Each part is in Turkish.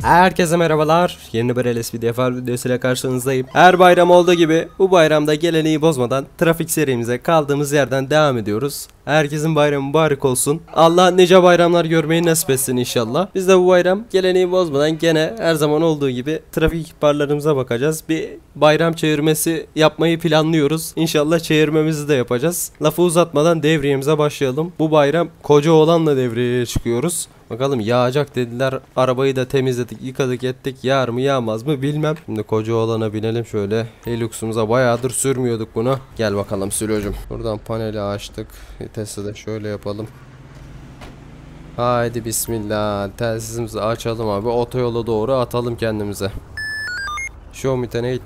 Herkese merhabalar. Yeni bir LSPDFR videosuyla karşınızdayım. Her bayram olduğu gibi bu bayramda geleneği bozmadan trafik serimize kaldığımız yerden devam ediyoruz. Herkesin bayramı mübarek olsun. Allah nice bayramlar görmeyi nasip etsin inşallah. Biz de bu bayram geleneği bozmadan gene her zaman olduğu gibi trafik ihbarlarımıza bakacağız. Bir bayram çevirmesi yapmayı planlıyoruz. İnşallah çevirmemizi de yapacağız. Lafı uzatmadan devriyemize başlayalım. Bu bayram Kocaoğlan'la devriyeye çıkıyoruz. Bakalım yağacak dediler. Arabayı da temizledik, yıkadık, ettik. Yağar mı yağmaz mı bilmem. Şimdi Kocaoğlan'a binelim şöyle. Hilux'umuza bayağıdır sürmüyorduk bunu. Gel bakalım Sülocum. Buradan paneli açtık. Vitesi de şöyle yapalım. Haydi bismillah. Telsizimizi açalım abi. Otoyola doğru atalım kendimize. Show me tonight.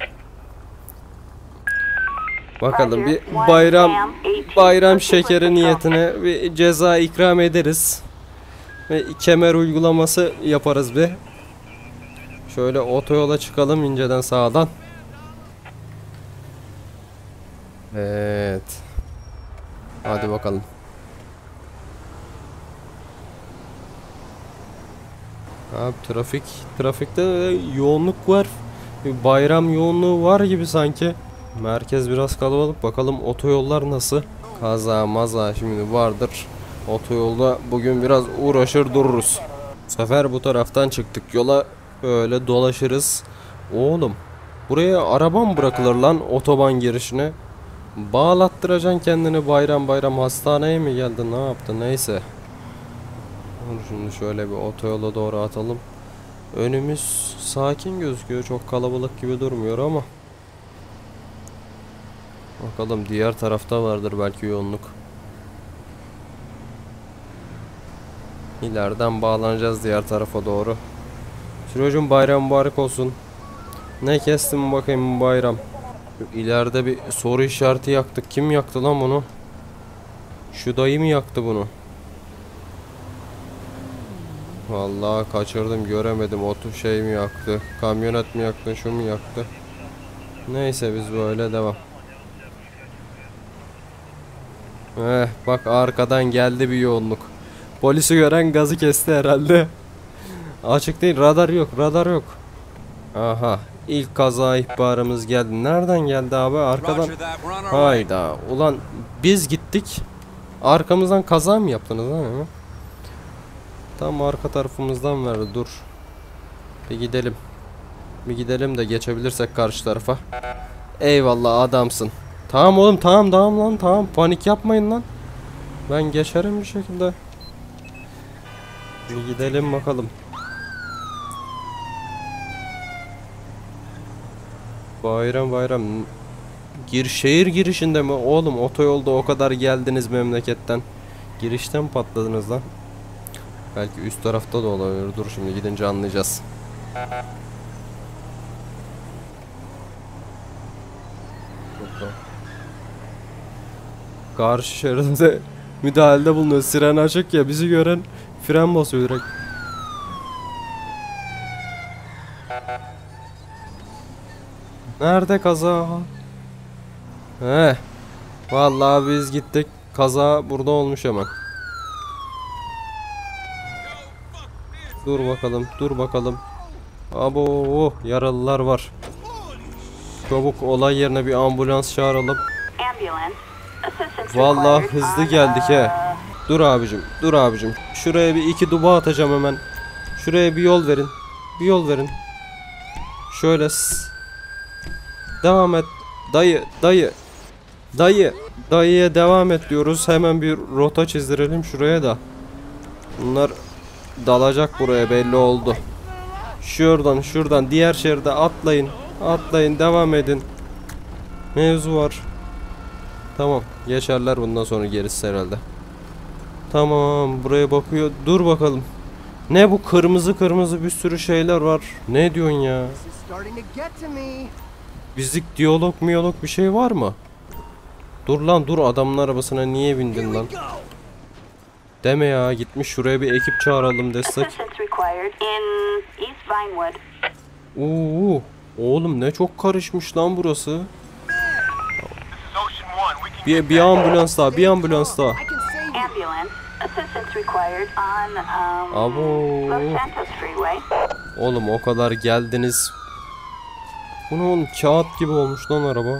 Bakalım bir bayram şekeri niyetine bir ceza ikram ederiz. Ve kemer uygulaması yaparız bir. Şöyle otoyola çıkalım inceden sağdan. Evet. Hadi bakalım. Abi trafikte yoğunluk var. Bir bayram yoğunluğu var gibi sanki. Merkez biraz kalabalık. Bakalım otoyollar nasıl? Kaza maza şimdi vardır. Otoyolda bugün biraz uğraşır dururuz. Bu sefer bu taraftan çıktık yola, böyle dolaşırız. Oğlum buraya araba mı bırakılır lan, otoban girişine? Bağlattıracaksın kendini bayram bayram, hastaneye mi geldin, ne yaptın, neyse. Şimdi şöyle bir otoyola doğru atalım. Önümüz sakin gözüküyor, çok kalabalık gibi durmuyor ama. Bakalım diğer tarafta vardır belki yoğunluk. İleriden bağlanacağız diğer tarafa doğru. Sürücüm bayram mübarek olsun. Ne kestim bakayım bayram. Şu ileride bir soru işareti yaktık. Kim yaktı lan bunu? Şu dayı mı yaktı bunu? Vallahi kaçırdım, göremedim. Otu şey mi yaktı? Kamyonet mi yaktı? Şu mu yaktı? Neyse biz böyle devam. Bak arkadan geldi bir yoğunluk. Polisi gören gazı kesti herhalde. Açık değil, radar yok. Aha, ilk kaza ihbarımız geldi. Nereden geldi abi? Arkadan. Hayda ulan, biz gittik, arkamızdan kaza mı yaptınız ha? Tam arka tarafımızdan verdi. Dur bir gidelim de geçebilirsek karşı tarafa. Eyvallah adamsın. Tamam oğlum, tamam lan, tamam, panik yapmayın lan, ben geçerim bir şekilde. Bir gidelim bakalım. Bayram. Şehir girişinde mi? Oğlum otoyolda o kadar geldiniz memleketten. Girişten patladınız lan. Belki üst tarafta da olabilir. Dur şimdi gidince anlayacağız. Karşı şeride müdahalede bulunuyor. Siren açık ya, bizi gören fren basıyor direkt. Nerede kaza? Vallahi biz gittik. Kaza burada olmuş hemen. Dur bakalım. Abo, yaralılar var. Çabuk olay yerine bir ambulans çağıralım. Vallahi hızlı geldik he. Dur abicim. Şuraya bir iki duba atacağım hemen. Şuraya bir yol verin. Şöyle devam et. Dayıya devam et diyoruz. Hemen bir rota çizdirelim şuraya da. Bunlar dalacak buraya, belli oldu. Şuradan diğer şeride atlayın, devam edin. Mevzu var. Tamam, geçerler bundan sonra gerisi herhalde. Tamam, buraya bakıyor. Dur bakalım. Ne bu kırmızı bir sürü şeyler var. Ne diyorsun ya? Bizlik diyalog bir şey var mı? Dur adamın arabasına niye bindin lan? Deme ya, gitmiş şuraya bir ekip çağıralım destek. Oğlum ne çok karışmış lan burası. Bir ambulans daha. Abo. Oğlum o kadar geldiniz. Bu ne oğlum, kağıt gibi olmuş lan araba.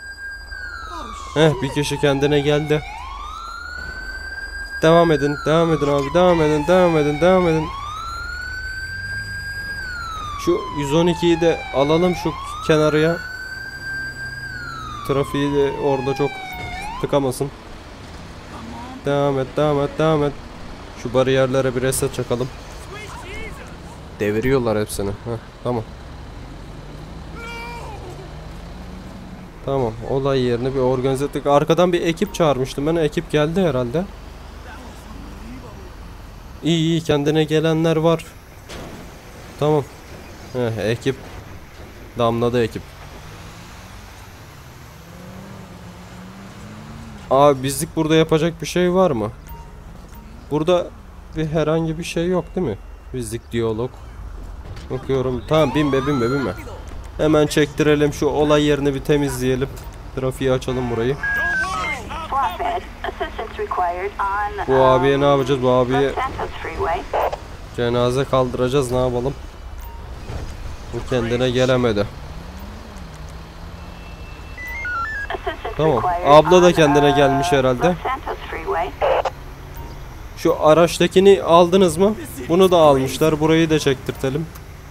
Bir kişi kendine geldi. Devam edin abi, devam edin. Şu 112'yi de alalım şu kenarıya. Trafiği de orada çok tıkamasın. Devam et. Şu bariyerlere bir reset çakalım. Deviriyorlar hepsini. Tamam. Tamam, olay yerini bir organize ettik. Arkadan bir ekip çağırmıştım ben. Ekip geldi herhalde. İyi, kendine gelenler var. Tamam. Ekip damladı ekip. Abi bizlik burada yapacak bir şey var mı? Burada herhangi bir şey yok değil mi? Bizlik diyalog. Bakıyorum. Tamam, binme. Hemen çektirelim, şu olay yerini bir temizleyelim. Trafiği açalım burayı. Bu abiye ne yapacağız? Bu abiye cenaze kaldıracağız, ne yapalım? Bu kendine gelemedi. Tamam. Abla da kendine gelmiş herhalde. Şu araçtakini aldınız mı? Bunu da almışlar. Burayı da çektirtelim.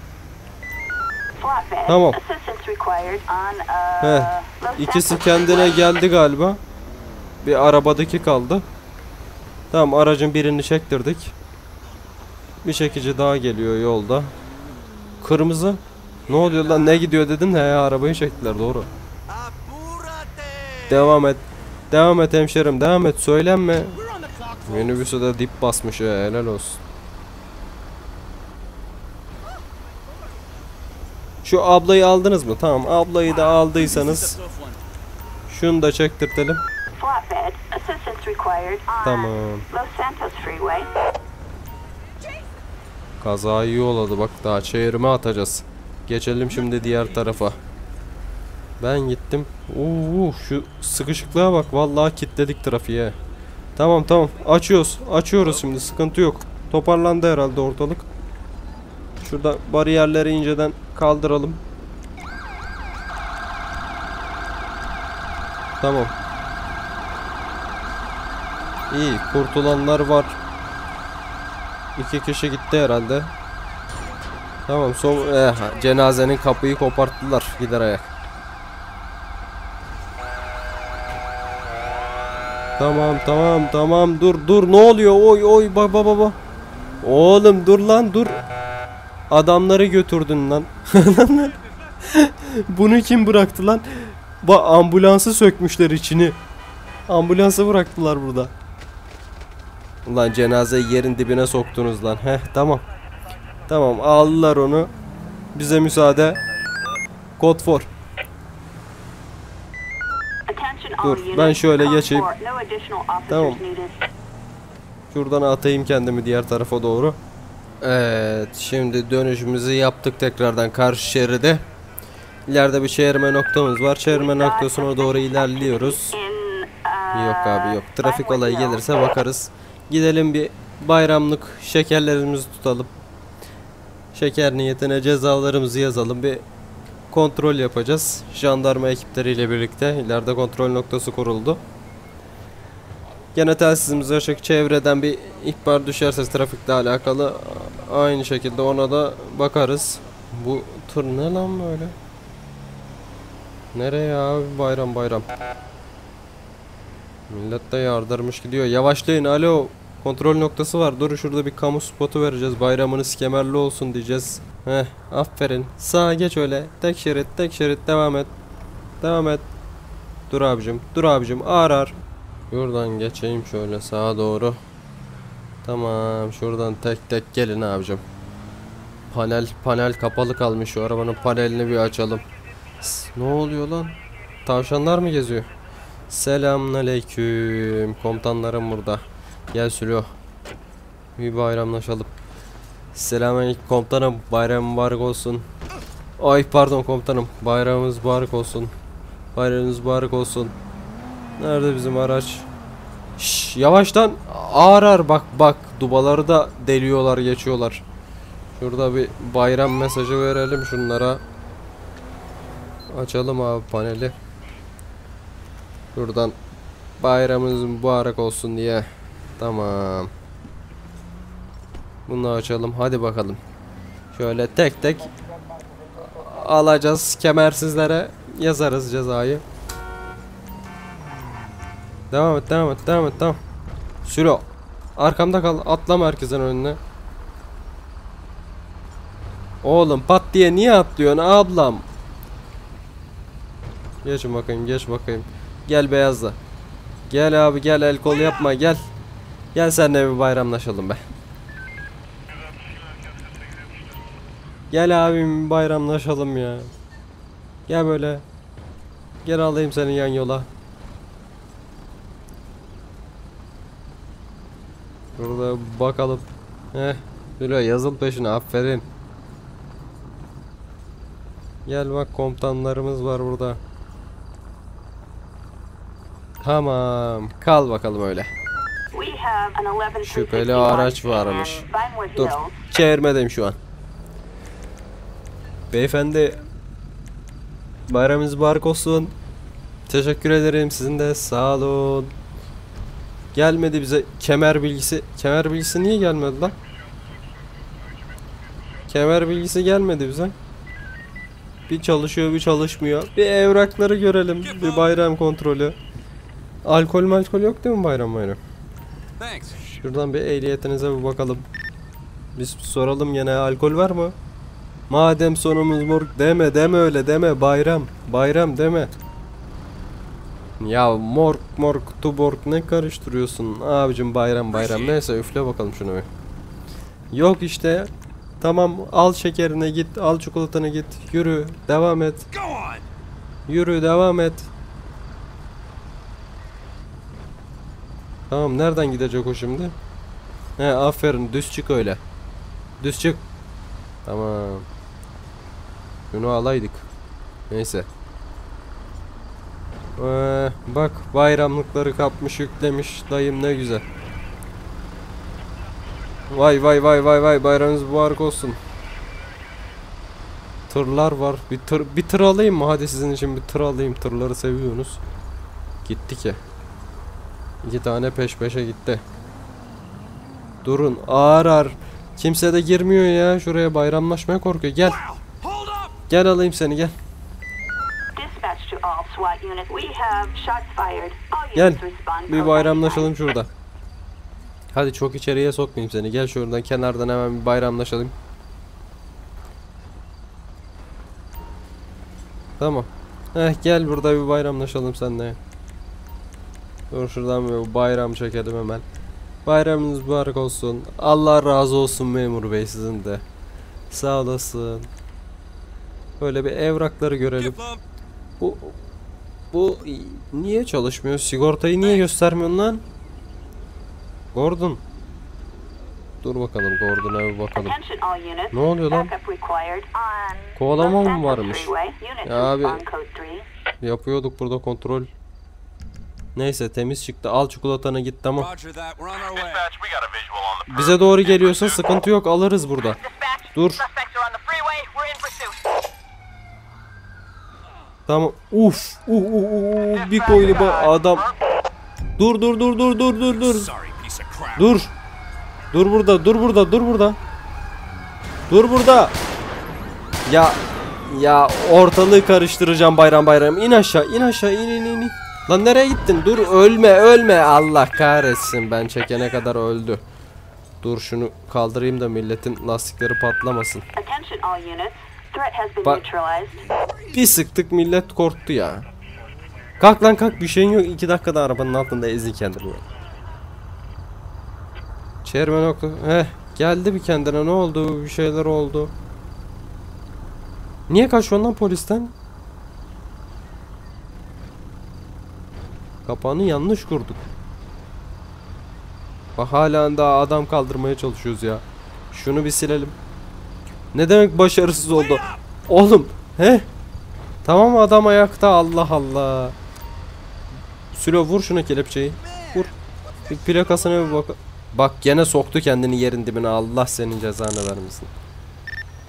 Tamam. İkisi kendine geldi galiba. Bir arabadaki kaldı. Tamam, aracın birini çektirdik. Bir çekici daha geliyor yolda. Kırmızı. Ne oluyor lan, ne gidiyor dedim de arabayı çektiler, doğru. Devam et hemşerim, devam et, söylenme. Minibüsü de dip basmış ya, helal olsun. Şu ablayı aldınız mı? Tamam, ablayı da aldıysanız şunu da çektirtelim. Tamam. Kazayı yolladı bak, daha çevirme atacağız. Geçelim şimdi diğer tarafa. Ben gittim. Şu sıkışıklığa bak, vallahi kilitledik trafiğe. Tamam, açıyoruz şimdi, sıkıntı yok. Toparlandı herhalde ortalık. Şurada bariyerleri inceden kaldıralım. Tamam. İyi, kurtulanlar var. 2 kişi gitti herhalde. Tamam, cenazenin kapıyı koparttılar gider ayak. Tamam, dur, ne oluyor? Oy baba. Oğlum dur lan, dur. Adamları götürdün lan. Bunu kim bıraktı lan? Ambulansı sökmüşler içini. Ambulansı bıraktılar burada. Ulan cenazeyi yerin dibine soktunuz lan. Tamam, aldılar onu. Bize müsaade. Kod 4. Dur, ben şöyle geçeyim. Tamam. Şuradan atayım kendimi diğer tarafa doğru. Evet, şimdi dönüşümüzü yaptık tekrardan karşı şeride. İleride bir çevirme noktamız var. Çevirme noktasına doğru ilerliyoruz. Yok abi, yok. Trafik olayı gelirse bakarız. Gidelim bir bayramlık şekerlerimizi tutalım. Şeker niyetine cezalarımızı yazalım. Bir kontrol yapacağız. Jandarma ekipleriyle birlikte. İleride kontrol noktası kuruldu. Gene telsizimizi açık, çevreden bir ihbar düşerse trafikle alakalı aynı şekilde ona da bakarız. Bu tır ne lan böyle? Nereye abi, bayram. Millet de yardırmış gidiyor. Yavaşlayın, alo. Kontrol noktası var. Dur, şurada bir kamu spotu vereceğiz. Bayramınız kemerli olsun diyeceğiz. Aferin. Sağa geç öyle. Tek şerit, devam et. Dur abicim, ağır. Şuradan geçeyim şöyle sağa doğru. Tamam, şuradan tek gelin abicim. Panel kapalı kalmış, şu arabanın panelini bir açalım. Ne oluyor lan? Tavşanlar mı geziyor? Selamünaleyküm. Komutanlarım burada. Gel Sülo. Bir bayramlaşalım. Selamünaleyküm komutanım. Bayram mübarek olsun. Ay pardon komutanım. Bayramımız mübarek olsun. Bayramınız mübarek olsun. Nerede bizim araç? Şşş, yavaştan, ağır bak dubaları da deliyorlar, geçiyorlar. Şurada bir bayram mesajı verelim şunlara. Açalım abi paneli. Şuradan bayramınız mübarek olsun diye. Tamam. Bunu açalım. Hadi bakalım. Şöyle tek tek alacağız. Kemersizlere yazarız cezayı. Devam et, devam et, devam et, tamam. Sülo. Arkamda kal. Atlama herkesin önüne. Oğlum pat diye niye atlıyorsun ablam? Geç bakayım, geç bakayım. Gel beyazla. Gel abi, gel, el kol yapma, gel. Gel seninle bir bayramlaşalım be. Gel abim bir bayramlaşalım ya. Gel böyle. Gel alayım seni yan yola. Burada bakalım. Böyle yazıl peşine, aferin. Gel bak, komutanlarımız var burada. Tamam, kal bakalım öyle. Şüpheli araç varmış. Dur, çevirmedeyim şu an. Beyefendi, bayramınız mübarek olsun. Teşekkür ederim, sizin de sağ olun. Gelmedi bize kemer bilgisi. Kemer bilgisi niye gelmedi lan? Kemer bilgisi gelmedi bize. Bir çalışıyor, bir çalışmıyor. Bir evrakları görelim. Bir bayram kontrolü. Alkol yok değil mi bayram? Şuradan bir ehliyetinize bir bakalım. Biz soralım yine, alkol var mı? Madem sonumuz morg, deme öyle deme, bayram deme. Ya morg tuborg ne karıştırıyorsun abicim, bayram neyse, üfle bakalım şunu bir. Yok işte. Tamam, al şekerine git, al çikolatanı git, yürü devam et. Yürü devam et. Tamam, nereden gidecek o şimdi? Aferin, düz çık öyle. Düz çık. Tamam. Şunu alaydık. Neyse. Bak, bayramlıkları kapmış, yüklemiş dayım, ne güzel. Vay bayramınız mübarek olsun. Tırlar var. Bir tır alayım mı? Hadi sizin için bir tır alayım. Tırları seviyorsunuz. Gitti ki. 2 tane peş peşe gitti. Durun, ağır. Kimse de girmiyor ya. Şuraya bayramlaşmaya korkuyor. Gel. Gel alayım seni, gel. Gel. Bir bayramlaşalım şurada. Hadi çok içeriye sokmayayım seni. Gel şuradan kenardan hemen bir bayramlaşalım. Tamam. Gel burada bir bayramlaşalım seninle. Dur şuradan bir bayram çekelim hemen. Bayramınız mübarek olsun. Allah razı olsun memur bey, sizin de. Sağ olasın. Böyle bir evrakları görelim. Bu niye çalışmıyor? Sigortayı niye göstermiyorsun lan? Gordon. Dur bakalım, Gordon'a bir bakalım. Ne oluyor lan? Kovalama mı varmış? Ya abi, yapıyorduk burada kontrol. Neyse, temiz çıktı. Al çikolatanı git, tamam. Bize doğru geliyorsa sıkıntı yok, alırız burada. Dur. Tamam. Bir koydu adam. Dur. Dur burada. Ya ortalığı karıştıracağım bayram. İn aşağı, in. Lan nereye gittin? Dur, ölme. Allah kahretsin, ben çekene kadar öldü. Dur şunu kaldırayım da milletin lastikleri patlamasın. Bak, bir sıktık, millet korktu ya. Kalk lan kalk, bir şeyin yok. 2 dakikada arabanın altında ezi kendini. Çevirmen oku. Geldi bir kendine, ne oldu? Bir şeyler oldu. Niye kaçıyorsun lan polisten? Kapağını yanlış kurduk. Bak hala daha adam kaldırmaya çalışıyoruz ya. Şunu bir silelim. Ne demek başarısız oldu? Oğlum, tamam, adam ayakta, Allah Allah. Sülo, vur şuna kelepçeyi. Vur. Bir plakasına bir bak. Bak gene soktu kendini yerin dibine, Allah senin cezanı vermesin.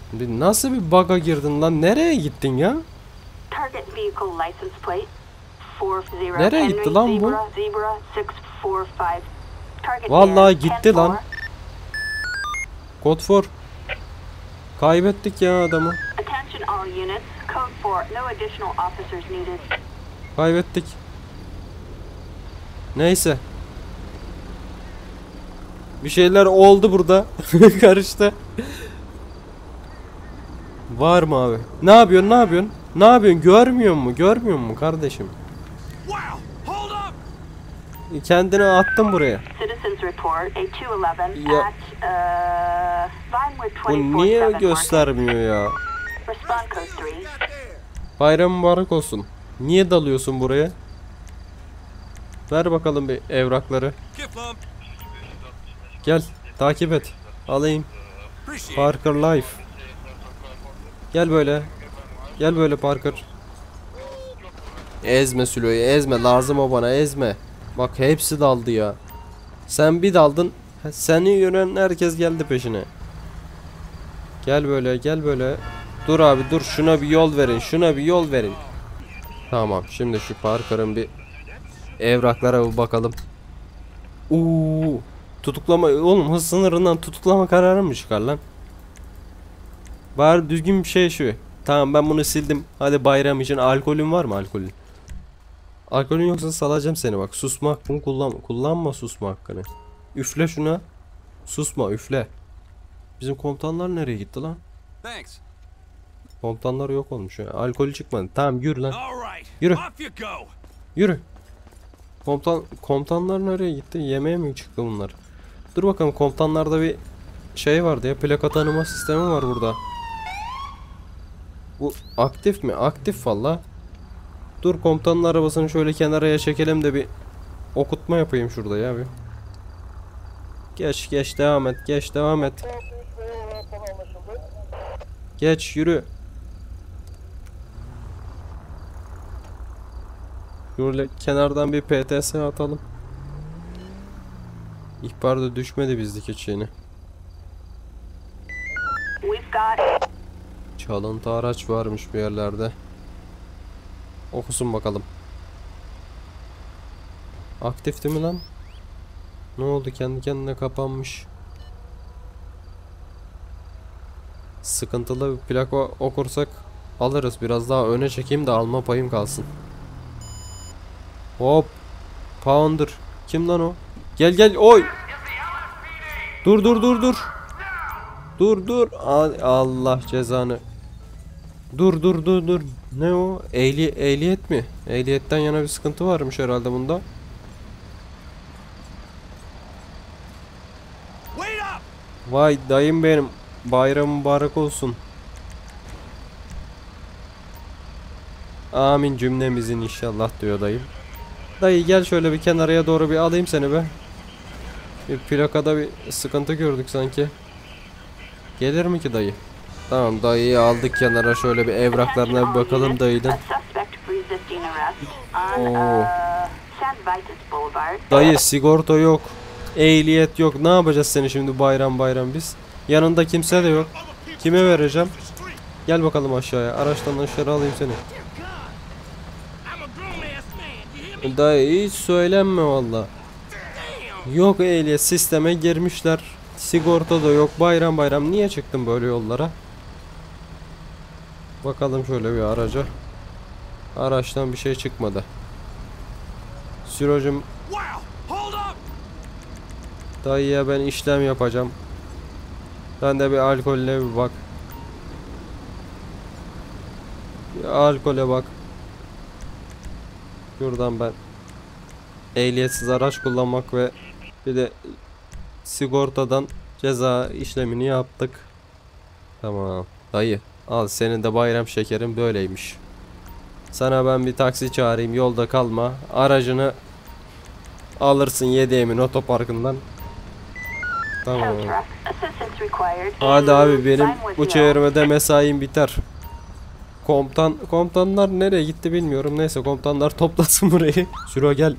Nasıl bir bug'a girdin lan? Nereye gittin ya? Target vehicle license plate 40 Nereye gitti lan bu? Zebra 645. Target Vallahi air, gitti 10-4. lan. Code 4. Kaybettik ya adamı. Attention all units. Code 4. No additional officers needed. Kaybettik. Neyse. Bir şeyler oldu burada. Karıştı. Var mı abi? Ne yapıyorsun? Ne yapıyorsun? Ne yapıyorsun? Görmüyor mu? Görmüyor mu kardeşim? Kendini attın buraya. Citizens report A211 Ya. at Vinewood Bu niye 24/7 göstermiyor ya? market. Respond code 3. Bayram mübarek olsun. Niye dalıyorsun buraya? Ver bakalım bir evrakları. Gel takip et. Alayım. Parker Life. Gel böyle. Gel böyle Parker. Ezme Sülo'yu, ezme, lazım o bana, ezme. Bak hepsi daldı ya. Sen bir daldın. Seni yönen herkes geldi peşine. Gel böyle, gel böyle. Dur abi dur, şuna bir yol verin, şuna bir yol verin. Tamam, şimdi şu Parker'ın bir evraklara bir bakalım. Tutuklama oğlum, hız sınırından tutuklama kararı mı çıkar lan? Bari düzgün bir şey şu. Tamam, ben bunu sildim. Hadi bayram için alkolün var mı, alkolün? Alkolün yoksa salacağım seni bak. Susma hakkını kullanma susma hakkını. Üfle şuna. Susma, üfle. Bizim komutanlar nereye gitti lan? Komutanlar yok olmuş ya. Alkolü çıkmadı. Tamam yürü lan. Yürü. Yürü. Komutanlar nereye gitti? Yemeğe mi çıktı bunlar? Dur bakalım, komutanlarda bir şey vardı ya. Plaka tanıma sistemi var burada. Bu aktif mi? Aktif valla. Dur, komutanın arabasını şöyle kenaraya çekelim de bir okutma yapayım şurada ya bir. Geç devam et. Geç devam et. Geç yürü. Şöyle kenardan bir PTS atalım. İhbar da düşmedi bizdeki şeyini. Çalıntı araç varmış bir yerlerde. Okusun bakalım. Aktif değil mi lan? Ne oldu, kendi kendine kapanmış. Sıkıntılı bir plaka okursak alırız. Biraz daha öne çekeyim de alma payım kalsın. Hop. Pounder. Kim lan o? Gel oy. Dur. Dur. Allah cezanı. Dur. Ne o? Ehliyet mi? Ehliyetten yana bir sıkıntı varmış herhalde bunda. Vay dayım benim. Bayram mübarek olsun. Amin cümlemizin inşallah diyor dayım. Dayı gel şöyle bir kenaraya doğru bir alayım seni be. Bir plakada bir sıkıntı gördük sanki. Gelir mi ki dayı? Tamam, dayıyı aldık kenara, şöyle bir evraklarına bir bakalım dayıdan. Oo. Dayı sigorta yok. Ehliyet yok. Ne yapacağız seni şimdi bayram biz? Yanında kimse de yok. Kime vereceğim? Gel bakalım aşağıya. Araçtan aşağı alayım seni. Dayı hiç söylenme valla. Yok ehliyet, sisteme girmişler. Sigorta da yok. Bayram niye çıktın böyle yollara? Bakalım şöyle bir araca. Araçtan bir şey çıkmadı. Sürocum, dayıya ben işlem yapacağım. Sen de bir alkolle bir bak. Bir alkole bak. Şuradan ben ehliyetsiz araç kullanmak ve bir de sigortadan ceza işlemini yaptık. Tamam. Dayı al, senin de bayram şekerin böyleymiş. Sana ben bir taksi çağırayım, yolda kalma. Aracını alırsın Yediyemin otoparkından. Tamam. Hadi abi, benim bu çevirmede mesaim biter. Komutanlar nereye gitti bilmiyorum. Neyse, komutanlar toplasın burayı. Süro gel.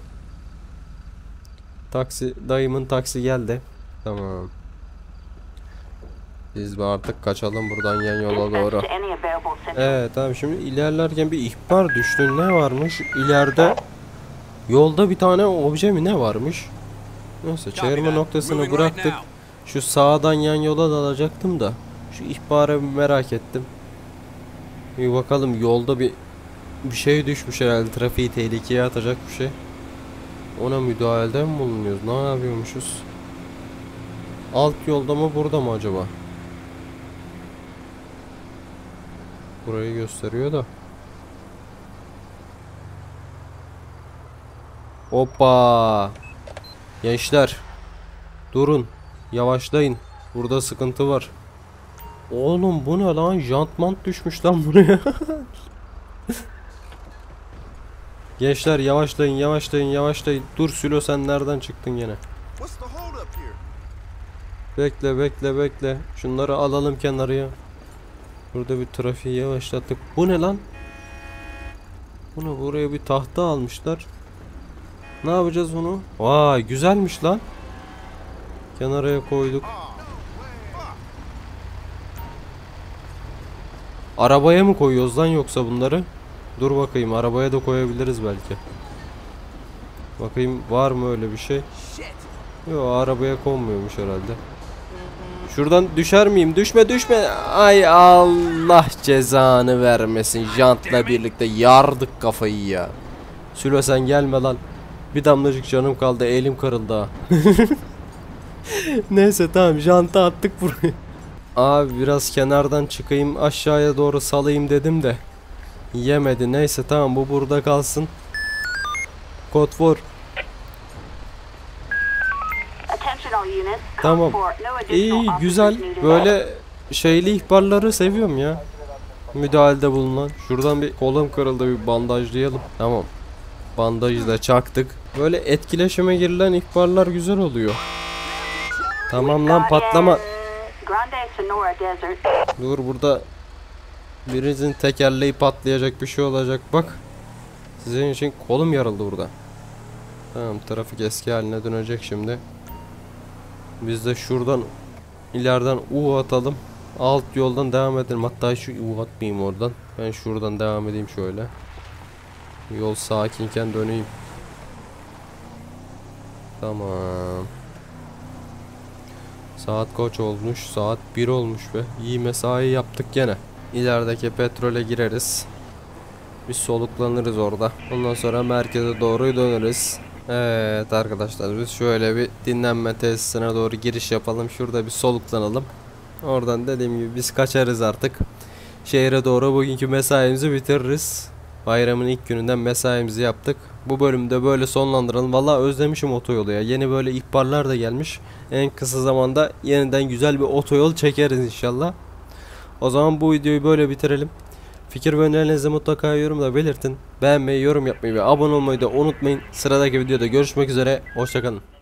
Taksi, dayımın taksi geldi. Tamam. Biz de artık kaçalım buradan yan yola Dispatch doğru. to any available signal. Evet tamam, şimdi ilerlerken bir ihbar düştü. Ne varmış? İleride yolda bir tane obje mi ne varmış? Neyse çevirme noktasını bıraktık. Şu sağdan yan yola dalacaktım da şu ihbarı merak ettim. Bir bakalım, yolda bir şey düşmüş herhalde, trafiği tehlikeye atacak bir şey. Ona müdahalede mi bulunuyoruz? Ne yapıyormuşuz? Alt yolda mı burada mı acaba? Burayı gösteriyor da. Hoppa! Gençler, durun, yavaşlayın. Burada sıkıntı var. Oğlum bu ne lan? Jantmant düşmüş lan buraya. Gençler yavaşlayın, yavaşlayın, yavaşlayın. Dur Sülo, sen nereden çıktın gene? Bekle, bekle, bekle. Şunları alalım kenarıya. Burada bir trafiği yavaşlattık. Bu ne lan? Bunu buraya bir tahta almışlar. Ne yapacağız onu? Vay güzelmiş lan. Kenarıya koyduk. Arabaya mı koyuyoruz lan yoksa bunları? Dur bakayım, arabaya da koyabiliriz belki. Bakayım var mı öyle bir şey? Yok, arabaya konmuyormuş herhalde. Şuradan düşer miyim? Düşme, düşme. Ay Allah cezanı vermesin. Jantla birlikte yardık kafayı ya. Sülo sen gelme lan. Bir damlacık canım kaldı, elim kırıldı ha. Neyse tamam, janta attık buraya. Abi biraz kenardan çıkayım, aşağıya doğru salayım dedim de yemedi. Neyse tamam, bu burada kalsın. Kod for. Attention all units. Code Tamam. 4, no additional İyi officers güzel, needed. böyle şeyli ihbarları seviyorum ya. Müdahalede bulunan. Şuradan bir kolum kırıldı, bir bandajlayalım. Tamam. Bandajı da çaktık. Böyle etkileşime girilen ihbarlar güzel oluyor. Tamam lan, patlama. Grande Sonora Desert. Dur, burada birinizin tekerleği patlayacak bir şey olacak bak. Sizin için kolum yarıldı burada. Tamam, trafik eski haline dönecek şimdi. Biz de şuradan ileriden U atalım. Alt yoldan devam edelim. Hatta şu U atmayayım oradan. Ben şuradan devam edeyim şöyle. Yol sakinken döneyim. Tamam. Saat kaç olmuş? Saat 1 olmuş be. İyi mesai yaptık gene. İlerideki petrole gireriz. Bir soluklanırız orada. Ondan sonra merkeze doğru döneriz. Evet arkadaşlar, biz şöyle bir dinlenme tesisine doğru giriş yapalım. Şurada bir soluklanalım. Oradan dediğim gibi biz kaçarız artık. Şehre doğru bugünkü mesaimizi bitiririz. Bayramın ilk gününden mesaimizi yaptık. Bu bölümde böyle sonlandıralım. Vallahi özlemişim otoyolu ya. Yeni böyle ihbarlar da gelmiş. En kısa zamanda yeniden güzel bir otoyol çekeriz inşallah. O zaman bu videoyu böyle bitirelim. Fikir ve önerilerinizi mutlaka yorumda belirtin. Beğenmeyi, yorum yapmayı ve abone olmayı da unutmayın. Sıradaki videoda görüşmek üzere. Hoşça kalın.